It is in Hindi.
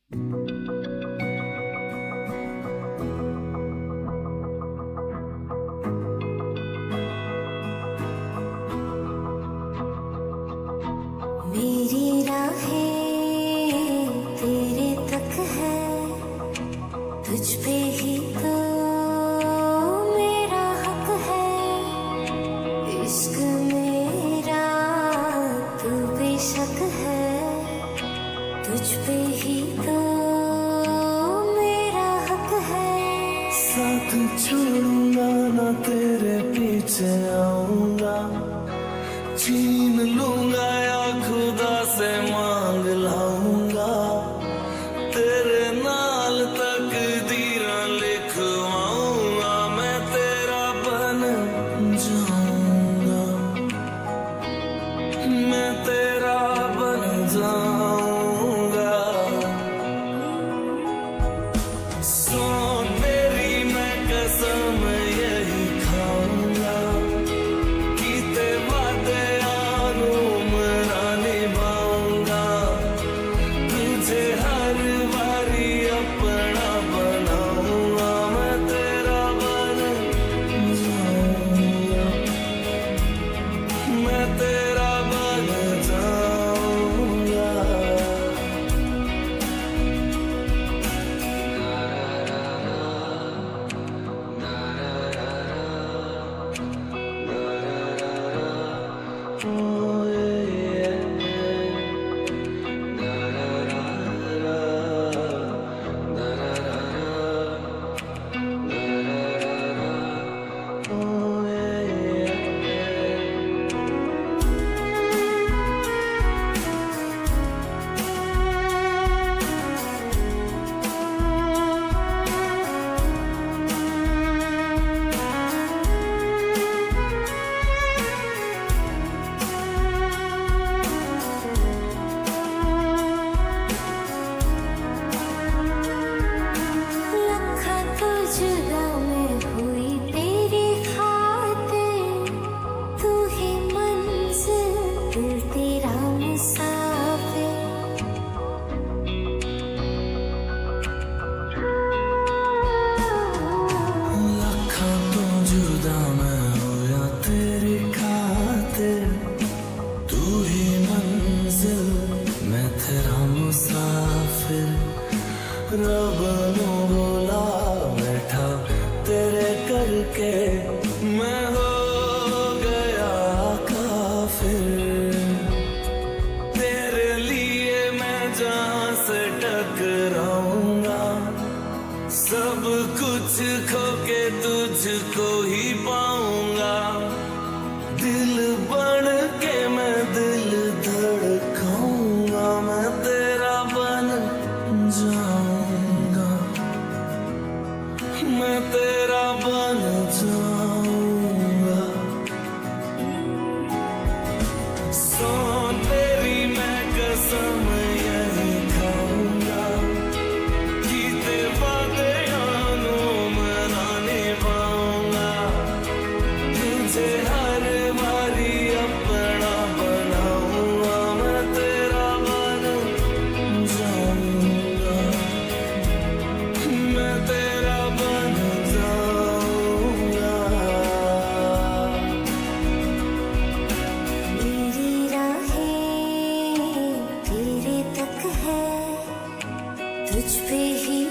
मेरी राहें तेरे तक है, तुझ पे ही तो मेरा हक है। इश्क मेरा तू बेशक है, तुझ पे ही तो मेरा हक है। साथ छोड़ूंगा ना तेरे पीछे आऊंगा, छीन लूंगा या खुदा से मांग लाऊंगा। तेरे नाल तकदीरां लिखवाऊंगा, मैं तेरा बन जाऊंगा, मैं तेरा बन जाऊंगा। सो तेरी मैं कसम यही खाऊंगा, रब नु बोला बैठा तेरे करके मैं हो गया काफिर। तेरे लिए मैं जहां से टकराऊंगा, सब कुछ खो के तुझको ही पाऊंगा। दिल बन के मैं दिल धड़काऊंगा, मैं तेरा बन जाऊंगा, मैं तेरा बन जाऊंगा। सो तेरी मैं कसम यही खाऊंगा, जीते वादे यानो मना निभाऊंगा। तुझे हर बारी अपना बनाऊंगा, मैं तेरा बन जाऊंगा, मैं तेरा बन जाऊंगा। मेरी राहें तेरे तक है, तुझ पे ही